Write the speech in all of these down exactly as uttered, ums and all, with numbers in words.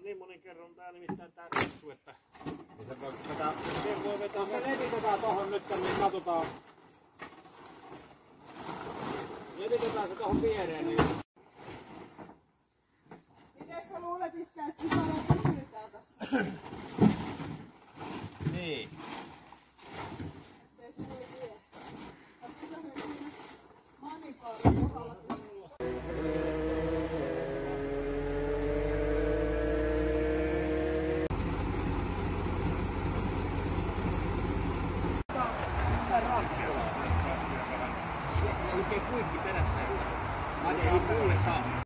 niin monin kerran tää nimittäin tää ressu, että... Niin se voi tätä... Se voi vetää... Se levitetään tohon nyt, niin katsotaan... Levitetään se tohon viereen, niin... Mites sä luulet, Iskä, että saadaan pysytään tässä? Niin. Ettei se voi vie. Ootko sä nyt siinä manikaarin kohdalla? Lukee kuikki perässä ja ei mulle saa.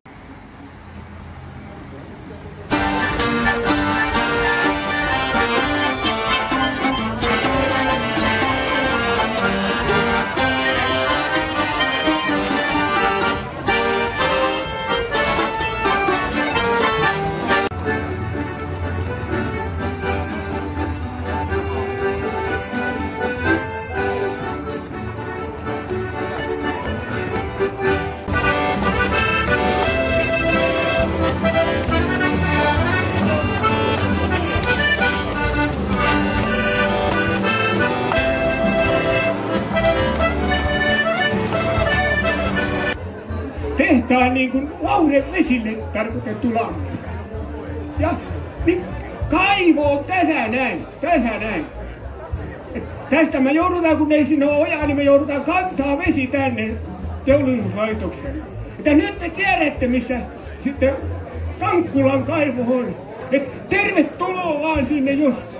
Tehtaan niin kuin lauhdevesille tarkoitettu lamppu. Ja niin kaivo on tässä näin, tässä näin. Et tästä me joudutaan, kun ei siinä ole ojaa, niin me joudutaan kantaa vesi tänne teollisuuslaitokselle. Ja nyt te tiedätte, missä sitten Kankkulan kaivo on. Et tervetuloa vaan sinne joskus.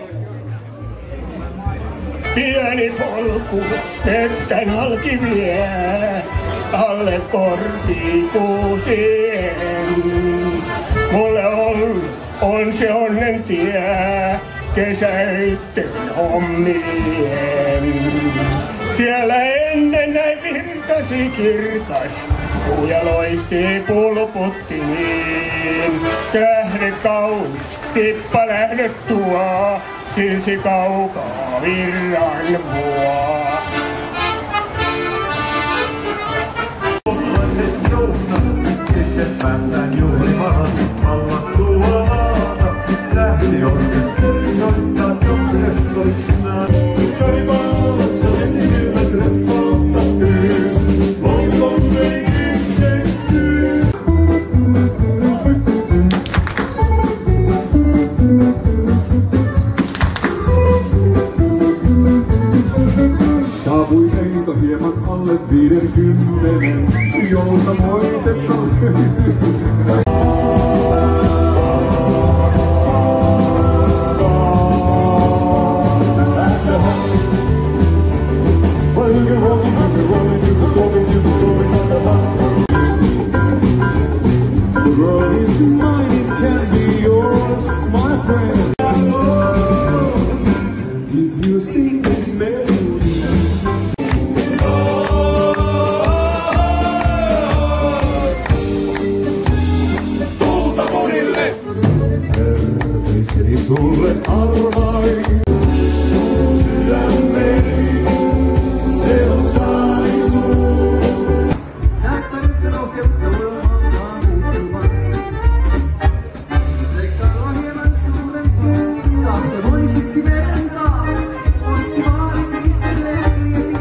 Pieni polku, mettän halki vie, alle kortikuusien. Mulle on, on se onnen tie, kesäitten hommien. Siellä ennen näin virtasi kirkas, kuja loisti pulputtiin. Tähde kaunis, tippa lähdet tuo, silsi kaukaa virran vuo. Päästään juhlimaan hallattua maata. Lähti orkesteri soittaa johdestoitsnaan. Kaivaat soiden silmät reppautta tyys. Loikon veikiksen tyys. Saapui heitä hieman alle viidenkymmenen, jolta moitetaan löytyy. The world is mine, it can be yours, my friend. If you sing this melody, terveiseni sulle arvain. Sun sydämeni, se on saisuus. Näyttänyt rohkeutta maailmaa muuttuvan. Seikkailua hieman suurempia, tahto voi siksi verentaa. Osti vaalit itselleen mieti,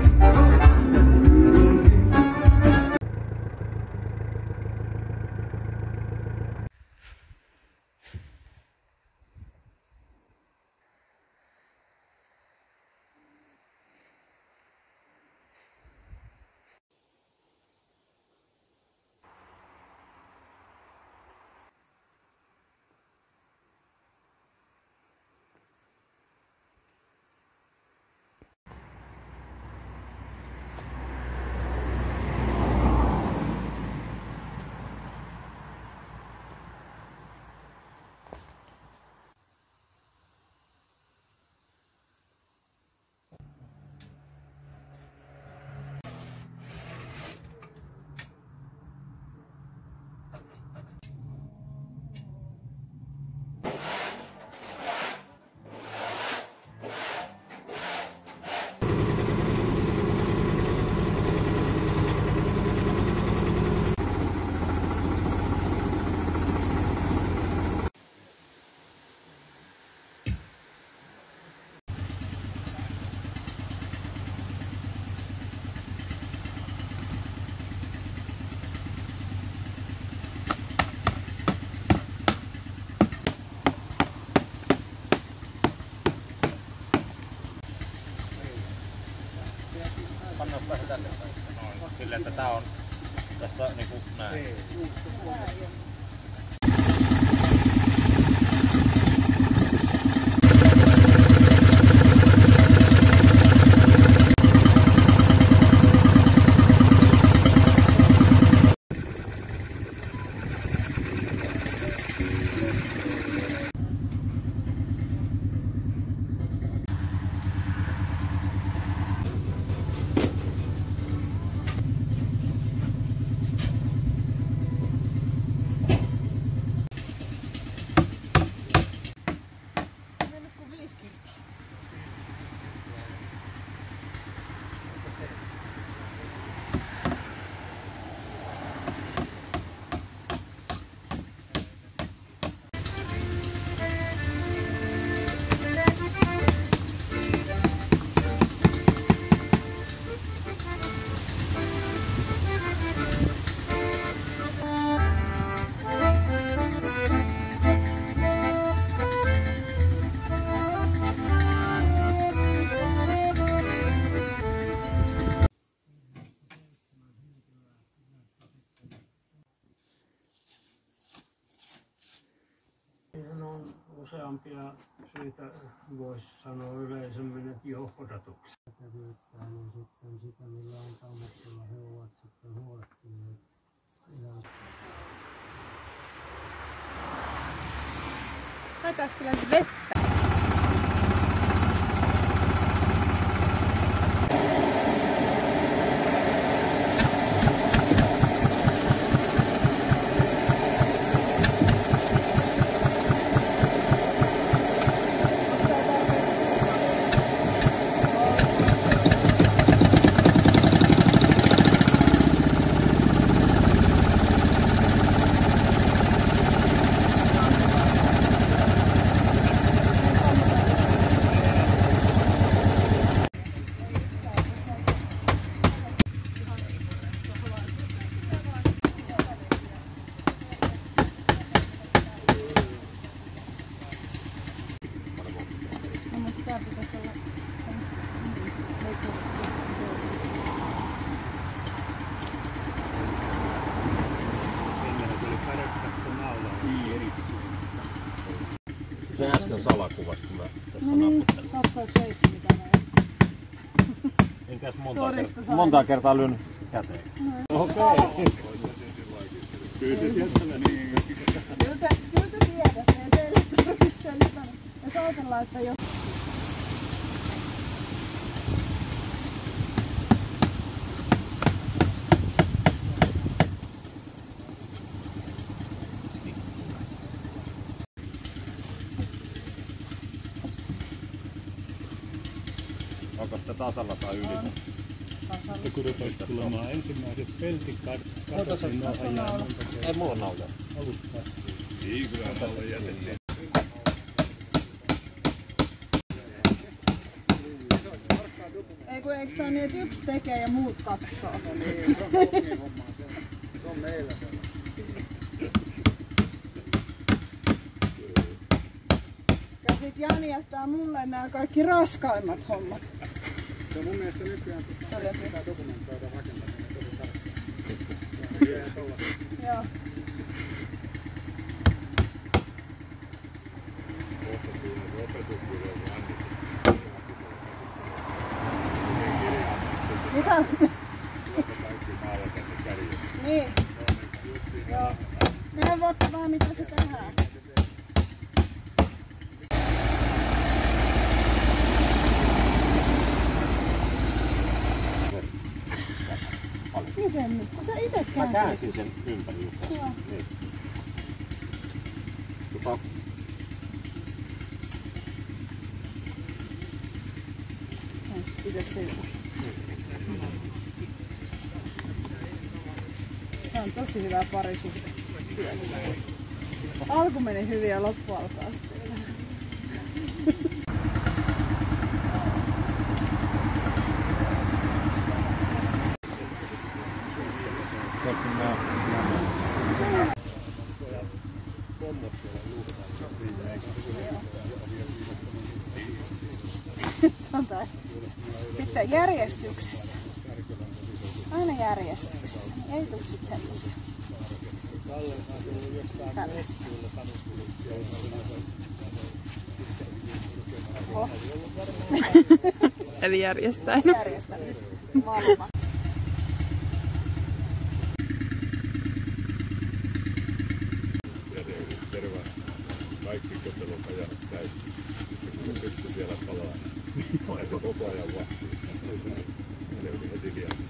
ottaa se tänne päin. No, silleen, että tää on tässä niinku näin. Useampia syitä voisi sanoa yleisemmin, että johdatuksia. Kävyyttää, niin sitten sitä, millä antaumuksella he ovat sitten huolehtineet. Taitais kyllä vettä. Se äsken salakuvasta, kun mä tässä No niin, naputtelin. kaksi seitsemän mitä näin. Enkäs monta, kertaa, monta kertaa lyön käteen. Okei. Okay. Kyllä se sieltä niin. Kyllä te, kyllä te tiedätte, ei teille tarvitse selittää. Jos ajatellaan, että jos... Onko se tasalla tai yli? Ja kun rupesi tulemaan ensimmäiset peltit katosin ajaa. Ei mulla on nauja. Alusta kastiin. Niin, kyllä nauja jätettiin. Ei kun eikö tää niin, että yksi tekee ja muut katsoo? No niin, se on kaupungin hommaa se. Se on meillä se. Ja sit Jani jättää mulle nämä kaikki raskaimmat hommat. Se on mun mielestä nykyään pitää dokumentoida rakentaminen tosi tarkkaan. Joo. Mitä? Niin. Joo. Neuvottaa vähän mitä se tehdään. Miten nyt? Kun sä ite käänsit. Mä käänsin sen ympäri just tässä. Joo. Niin. Tota... Pitäis se. Tää on tosi hyvä parisuhde. Alku meni hyvin ja loppu alkaa sitten. Sitten järjestyksessä. Aina järjestyksessä. Ei tuu sit semmosia. Tällaista. Oho. Eli järjestäen. Järjestän sit valma. Terve. Kaikki kotelopajat täysin. Kun se pystyy vielä palaa, niin koko ajan vahtii. Ne oli heti liian.